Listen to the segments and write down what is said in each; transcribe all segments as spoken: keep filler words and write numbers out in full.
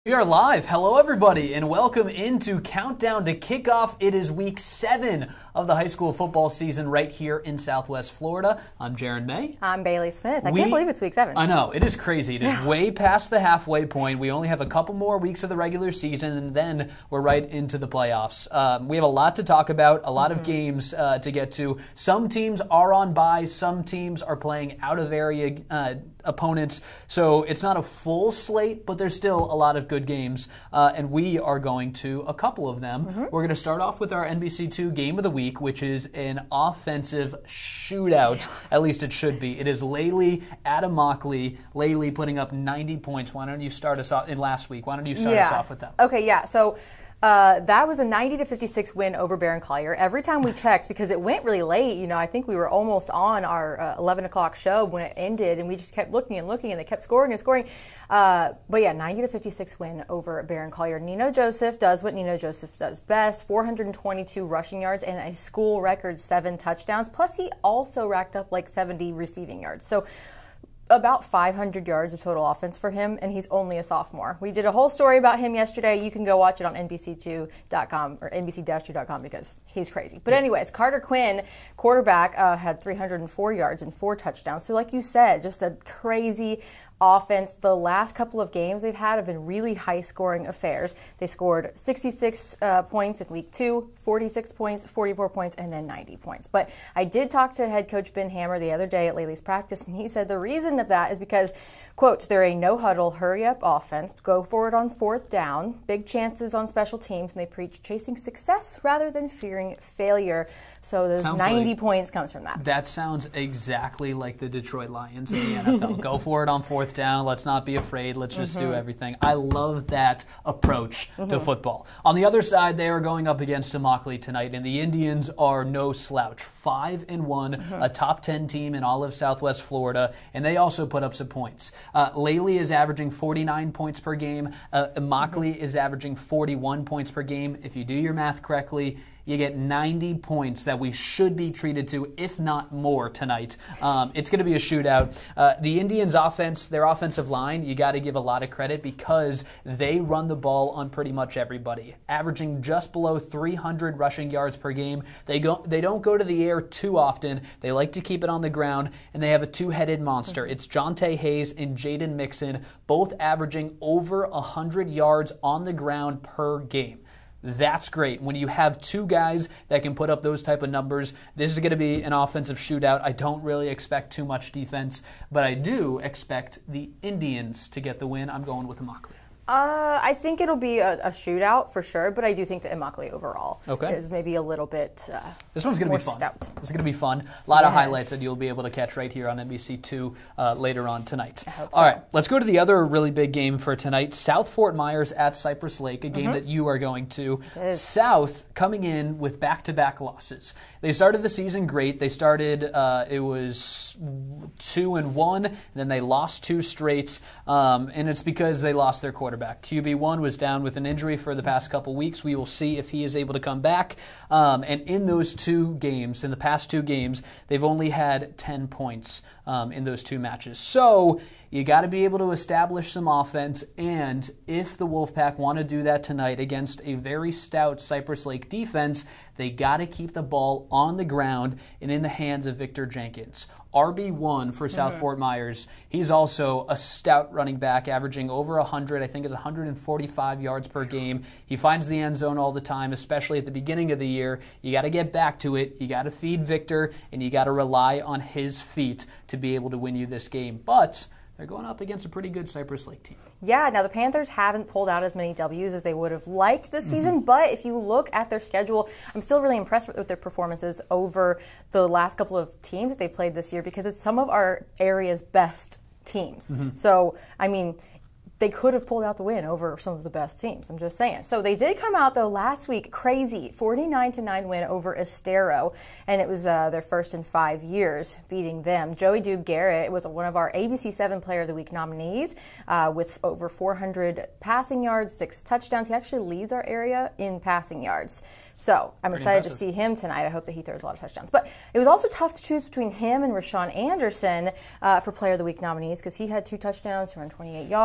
We are live. Hello, everybody, and welcome into Countdown to Kickoff. It is week seven of the high school football season right here in Southwest Florida. I'm Jaron May. I'm Bailey Smith. I we, can't believe it's week seven. I know. It is crazy. It is way past the halfway point. We only have a couple more weeks of the regular season, and then we're right into the playoffs. Um, we have a lot to talk about, a lot mm-hmm. of games uh, to get to. Some teams are on bye. Some teams are playing out-of-area uh, opponents. So it's not a full slate, but there's still a lot of good games, uh, and we are going to a couple of them. Mm-hmm. We're going to start off with our N B C two Game of the Week, which is an offensive shootout. Yeah. At least it should be. It is Laley at Immokalee. Laley putting up ninety points. Why don't you start us off in last week? Why don't you start yeah. us off with that? Okay, yeah. So Uh, that was a ninety to fifty-six win over Barron Collier. Every time we checked, because it went really late, you know, I think we were almost on our uh, eleven o'clock show when it ended, and we just kept looking and looking, and they kept scoring and scoring. Uh, but yeah, ninety to fifty-six win over Barron Collier. Nino Joseph does what Nino Joseph does best: four hundred twenty-two rushing yards and a school record seven touchdowns. Plus, he also racked up like seventy receiving yards. So about five hundred yards of total offense for him, and he's only a sophomore. We did a whole story about him yesterday. You can go watch it on N B C two dot com or N B C two dot com because he's crazy. But anyways, Carter Quinn, quarterback, uh, had three hundred four yards and four touchdowns. So like you said, just a crazy offense. The last couple of games they've had have been really high-scoring affairs. They scored sixty-six uh, points in week two, forty-six points, forty-four points, and then ninety points. But I did talk to head coach Ben Hammer the other day at Laley's practice, and he said the reason of that is because, quote, they're a no-huddle, hurry-up offense, go forward on fourth down, big chances on special teams, and they preach chasing success rather than fearing failure. So those sounds ninety like, points comes from that. That sounds exactly like the Detroit Lions in the N F L. Go for it on fourth down. Let's not be afraid. Let's just mm-hmm. do everything. I love that approach mm-hmm. to football. On the other side, they are going up against Immokalee tonight, and the Indians are no slouch. Five and one, mm-hmm. a top ten team in all of Southwest Florida, and they also put up some points. Uh, Laley is averaging forty-nine points per game. Uh, Immokalee mm-hmm. is averaging forty-one points per game. If you do your math correctly, you get ninety points that we should be treated to, if not more, tonight. Um, it's going to be a shootout. Uh, the Indians' offense, their offensive line, you got to give a lot of credit because they run the ball on pretty much everybody, averaging just below three hundred rushing yards per game. They go, they don't go to the air too often. They like to keep it on the ground, and they have a two-headed monster. It's Jonte Hayes and Jaden Mixon, both averaging over one hundred yards on the ground per game. That's great. When you have two guys that can put up those type of numbers, this is going to be an offensive shootout. I don't really expect too much defense, but I do expect the Indians to get the win. I'm going with Immokalee. Uh, I think it'll be a, a shootout for sure, but I do think that Immokalee overall okay. is maybe a little bit uh, This one's going to be fun. Stout. This is going to be fun. A lot yes. of highlights that you'll be able to catch right here on N B C two uh, later on tonight. I hope All so. right, let's go to the other really big game for tonight. South Fort Myers at Cypress Lake, a game mm-hmm. that you are going to. South coming in with back-to-back losses. They started the season great. They started, uh, it was two and one, and then they lost two straight, um, and it's because they lost their quarterback. Q B one was down with an injury for the past couple weeks. We will see if he is able to come back. Um, and in those two games, in the past two games, they've only had ten points um, in those two matches. So you got to be able to establish some offense, and if the Wolfpack want to do that tonight against a very stout Cypress Lake defense, they got to keep the ball on the ground and in the hands of Victor Jenkins. R B one for South mm-hmm. Fort Myers. He's also a stout running back, averaging over one hundred, I think it's one hundred forty-five yards per game. He finds the end zone all the time, especially at the beginning of the year. You got to get back to it. You got to feed Victor, and you got to rely on his feet to be able to win you this game. But they're going up against a pretty good Cypress Lake team. Yeah, now the Panthers haven't pulled out as many W's as they would have liked this season, mm-hmm. but if you look at their schedule, I'm still really impressed with, with their performances over the last couple of teams that they played this year because it's some of our area's best teams. Mm-hmm. So, I mean, they could have pulled out the win over some of the best teams. I'm just saying. So they did come out, though, last week, crazy, forty-nine to nine win over Estero, and it was uh, their first in five years beating them. Joey Dube Garrett was one of our A B C seven Player of the Week nominees uh, with over four hundred passing yards, six touchdowns. He actually leads our area in passing yards. So I'm Pretty excited impressive. to see him tonight. I hope that he throws a lot of touchdowns. But it was also tough to choose between him and Rashawn Anderson uh, for Player of the Week nominees because he had two touchdowns, two hundred twenty-eight yards. I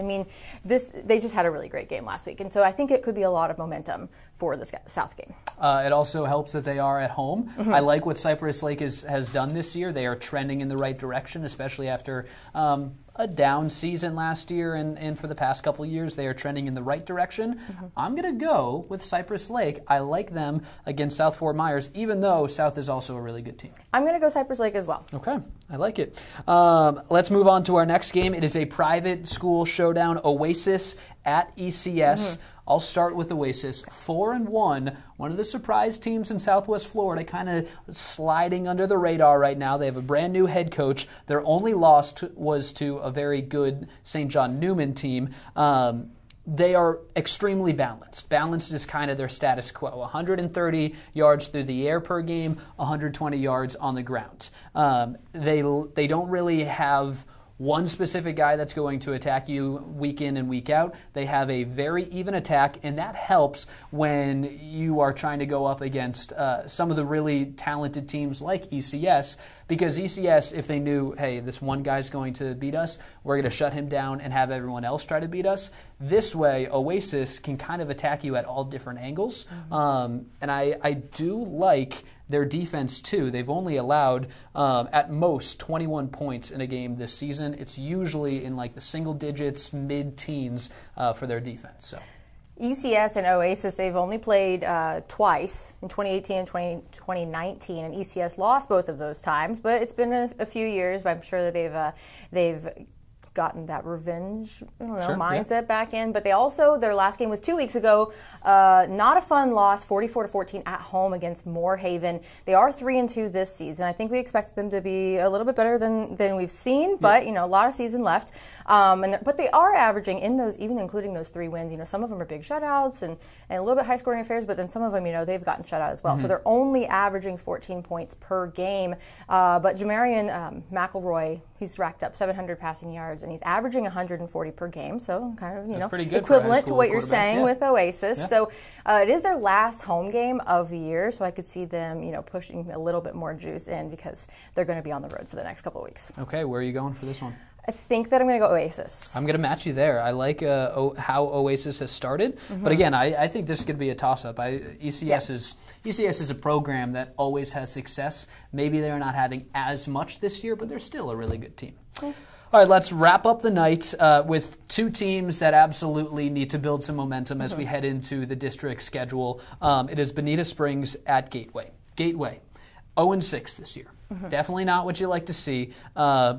mean, this they just had a really great game last week, and so I think it could be a lot of momentum for the South game. Uh, it also helps that they are at home. Mm-hmm. I like what Cypress Lake is, has done this year. They are trending in the right direction, especially after um, a down season last year, and, and for the past couple of years, they are trending in the right direction. Mm-hmm. I'm going to go with Cypress Lake. I like them against South Fort Myers, even though South is also a really good team. I'm going to go Cypress Lake as well. Okay, I like it. Um, let's move on to our next game. It is a private school showdown, Oasis at E C S. Mm-hmm. I'll start with Oasis, four and one, one of the surprise teams in Southwest Florida, kind of sliding under the radar right now. They have a brand new head coach. Their only loss to, was to a very good Saint John Newman team. Um, they are extremely balanced. Balanced is kind of their status quo. one hundred thirty yards through the air per game, one hundred twenty yards on the ground. Um, they they don't really have one specific guy that's going to attack you week in and week out. They have a very even attack, and that helps when you are trying to go up against uh, some of the really talented teams like E C S, because E C S, if they knew, hey, this one guy's going to beat us, we're going to shut him down and have everyone else try to beat us. This way, Oasis can kind of attack you at all different angles. Mm-hmm. Um, and I, I do like their defense, too. They've only allowed, um, at most, twenty-one points in a game this season. It's usually in like the single digits, mid-teens uh, for their defense. So. E C S and Oasis, they've only played uh, twice, in twenty eighteen and twenty nineteen, and E C S lost both of those times, but it's been a, a few years, but I'm sure that they've uh, they've gotten that revenge I don't know, sure, mindset yeah. back in. But they also, their last game was two weeks ago. Uh, not a fun loss, forty-four to fourteen at home against Moorhaven. They are three and two this season. I think we expect them to be a little bit better than, than we've seen, but yeah. you know, a lot of season left. Um, and but they are averaging in those, even including those three wins. You know, some of them are big shutouts and, and a little bit high scoring affairs, but then some of them, you know, they've gotten shut out as well. Mm-hmm. So they're only averaging fourteen points per game. Uh, but Jamarian um, McElroy, he's racked up seven hundred passing yards, and he's averaging one hundred forty per game, so kind of, you That's know, pretty good equivalent to what you're saying yeah. with Oasis. Yeah. So uh, it is their last home game of the year, so I could see them, you know, pushing a little bit more juice in because they're going to be on the road for the next couple of weeks. Okay, where are you going for this one? I think that I'm going to go Oasis. I'm going to match you there. I like uh, o- how Oasis has started, mm-hmm. but again, I, I think this could be a toss-up. I, E C S yeah. is E C S is a program that always has success. Maybe they're not having as much this year, but they're still a really good team. Mm-hmm. All right, let's wrap up the night uh, with two teams that absolutely need to build some momentum as mm-hmm. we head into the district schedule. Um, it is Bonita Springs at Gateway. Gateway, oh and six this year. Mm-hmm. Definitely not what you like to see. Uh,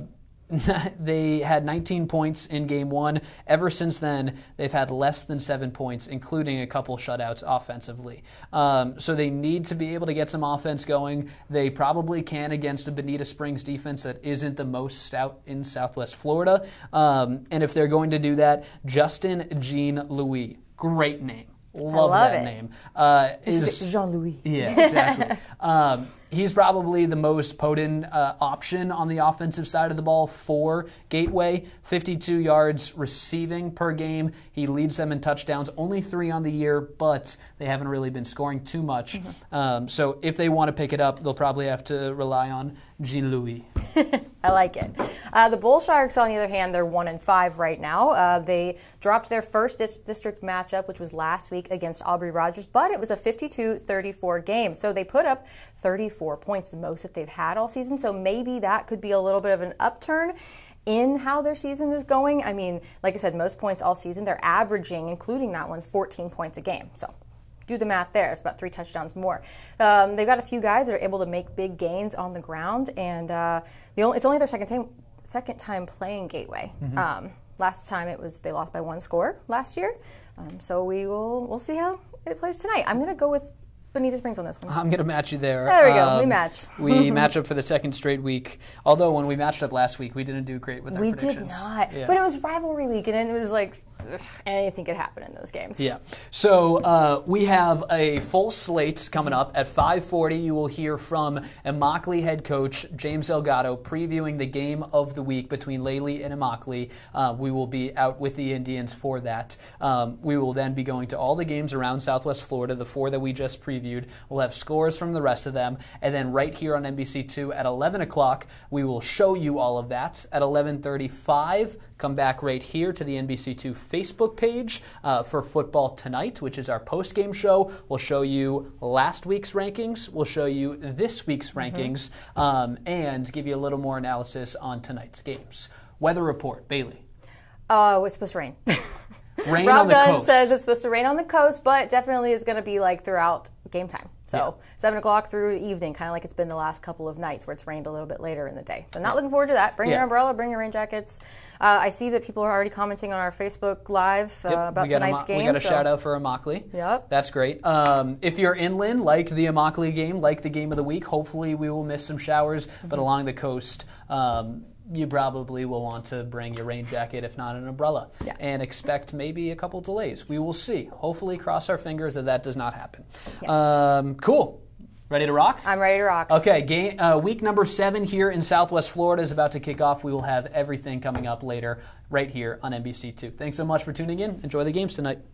They had nineteen points in game one. Ever since then, they've had less than seven points, including a couple shutouts offensively. Um, so they need to be able to get some offense going. They probably can against a Bonita Springs defense that isn't the most stout in Southwest Florida. Um, and if they're going to do that, Justin Jean Louis, great name. Love, love that it. name. Uh, is Jean-Louis. Yeah, exactly. um, he's probably the most potent uh, option on the offensive side of the ball for Gateway. fifty-two yards receiving per game. He leads them in touchdowns. Only three on the year, but they haven't really been scoring too much. Mm-hmm. Um, so if they want to pick it up, they'll probably have to rely on Jean-Louis. I like it. Uh, the Bull Sharks, on the other hand, they're one and five right now. Uh, they dropped their first dis- district matchup, which was last week against Aubrey Rogers, but it was a fifty-two thirty-four game. So they put up thirty-four points, the most that they've had all season. So maybe that could be a little bit of an upturn in how their season is going. I mean, like I said, most points all season. They're averaging, including that one, fourteen points a game. So do the math there. It's about three touchdowns more. Um, they've got a few guys that are able to make big gains on the ground, and uh, the only, it's only their second time second time playing Gateway. Mm-hmm. Um, last time it was they lost by one score last year. Um, so we will we'll see how it plays tonight. I'm going to go with Bonita Springs on this one. I'm going to match you there. There we go. Um, we match. we match up for the second straight week. Although when we matched up last week, we didn't do great with our we predictions. We did not. Yeah. But it was rivalry week, and it was like ugh, anything could happen in those games. Yeah. So uh, we have a full slate coming up. At five forty, you will hear from Immokalee head coach James Elgato previewing the game of the week between Lely and Immokalee. Uh, we will be out with the Indians for that. Um, we will then be going to all the games around Southwest Florida, the four that we just previewed. We'll have scores from the rest of them. And then right here on N B C two at eleven o'clock, we will show you all of that. At eleven thirty-five, come back right here to the N B C two Facebook page uh, for Football Tonight, which is our post-game show. We'll show you last week's rankings. We'll show you this week's mm-hmm. rankings um, and give you a little more analysis on tonight's games. Weather report, Bailey. Uh, it's supposed to rain. Rain Rob on the Dunn coast. says it's supposed to rain on the coast, but definitely it's going to be like throughout game time. So yeah. seven o'clock through evening, kind of like it's been the last couple of nights where it's rained a little bit later in the day. So not looking forward to that. Bring yeah. your umbrella, bring your rain jackets. Uh, I see that people are already commenting on our Facebook Live uh, yep. about tonight's a, game. We got a so. shout out for Immokalee. Yep. That's great. Um, if you're inland, like the Immokalee game, like the game of the week, hopefully we will miss some showers. Mm-hmm. But along the coast, um, you probably will want to bring your rain jacket, if not an umbrella, yeah. and expect maybe a couple delays. We will see. Hopefully, cross our fingers that that does not happen. Yes. Um, cool. Ready to rock? I'm ready to rock. Okay, game, uh, week number seven here in Southwest Florida is about to kick off. We will have everything coming up later right here on N B C two. Thanks so much for tuning in. Enjoy the games tonight.